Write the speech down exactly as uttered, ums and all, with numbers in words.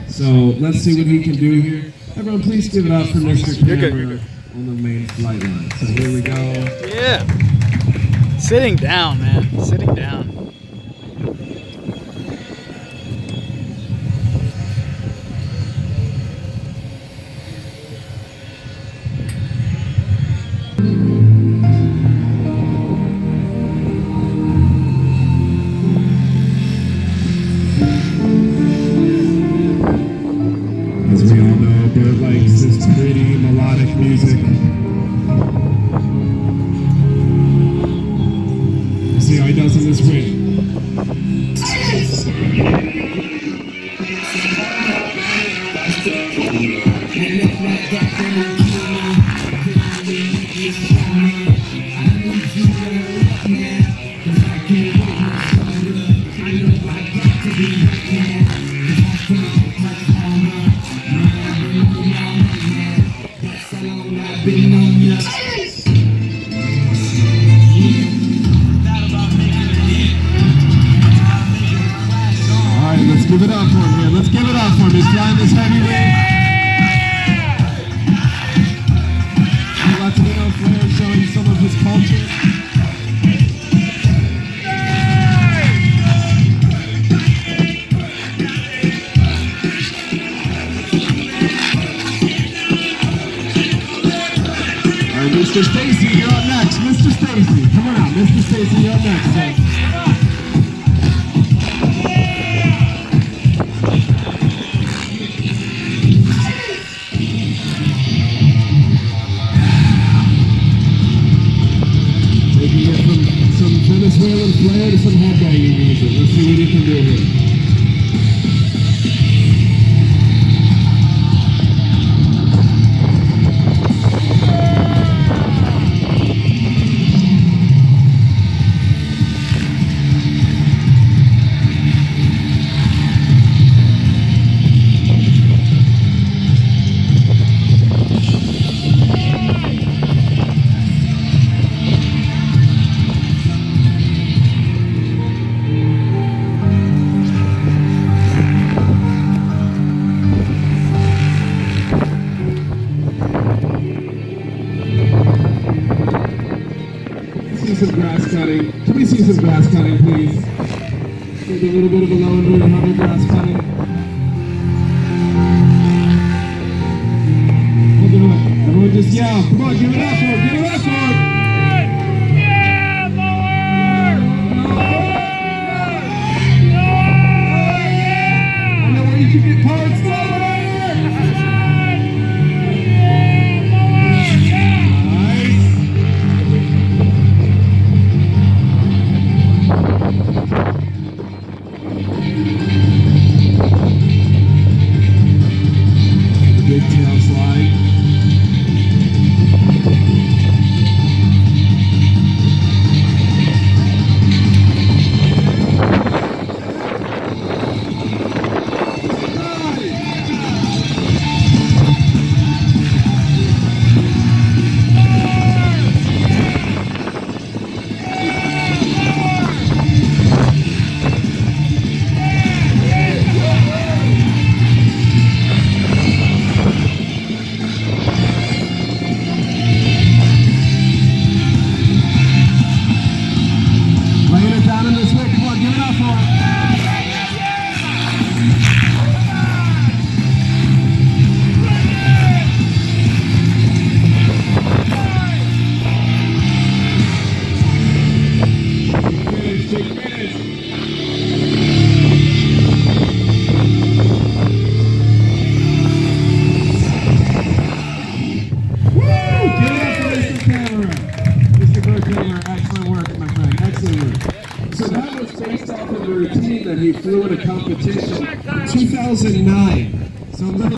So let's see what he can do here. Everyone, please give it up for Mister Kammerer on the main flight line. So here we go. Yeah. Sitting down, man. Sitting down. As we all know, Bert likes this pretty melodic music. Let's see how he does in this wing. Alright, let's give it up for him here. Let's give it up for him. He's flying this heavy wing. Latino flair showing some of his culture. Alright, Mister Stacy, you're up next. Mister Stacy, come on out. Mister Stacy, you're up next. Son. Taking it from some Venezuelan flair to some headbanging music. Let's see what you can do here. See some grass cutting. Can we see some grass cutting, please? Maybe a little bit of a low and very heavy grass cutting. We'll do it. Everyone just yell. Come on, give it up for him. Give it up for him. Yeah, more! More! I know where you can get parts. Go over there. Big tail slide. Mister Bert Kammerer, excellent work, my friend, excellent work. So that was based off of a routine that he flew in a competition in two thousand nine. So